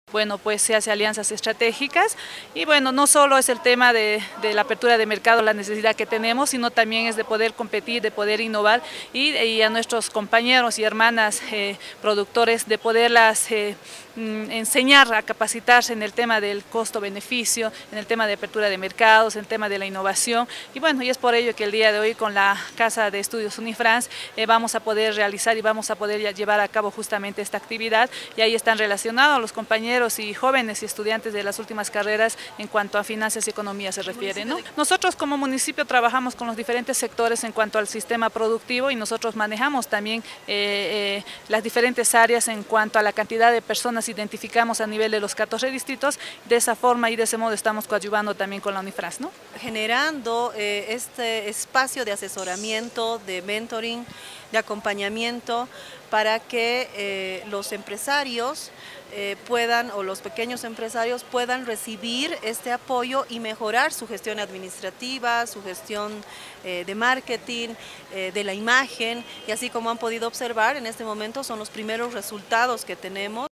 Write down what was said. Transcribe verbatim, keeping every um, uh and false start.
Bueno, pues se hace alianzas estratégicas y bueno, no solo es el tema de, de la apertura de mercado, la necesidad que tenemos, sino también es de poder competir, de poder innovar y, y a nuestros compañeros y hermanas eh, productores de poderlas eh, enseñar a capacitarse en el tema del costo-beneficio, en el tema de apertura de mercados, en el tema de la innovación y bueno, y es por ello que el día de hoy con la Casa de Estudios Unifrance eh, vamos a poder realizar y vamos a poder llevar a cabo justamente esta actividad y ahí están relacionados los compañeros y jóvenes y estudiantes de las últimas carreras en cuanto a finanzas y economía se refiere, ¿no? Nosotros como municipio trabajamos con los diferentes sectores en cuanto al sistema productivo y nosotros manejamos también eh, eh, las diferentes áreas en cuanto a la cantidad de personas identificamos a nivel de los catorce distritos. De esa forma y de ese modo estamos coadyuvando también con la Unifrance, ¿no? Generando eh, este espacio de asesoramiento, de mentoring, de acompañamiento para que eh, los empresarios eh, puedan, o los pequeños empresarios puedan recibir este apoyo y mejorar su gestión administrativa, su gestión eh, de marketing, eh, de la imagen, y así como han podido observar en este momento son los primeros resultados que tenemos.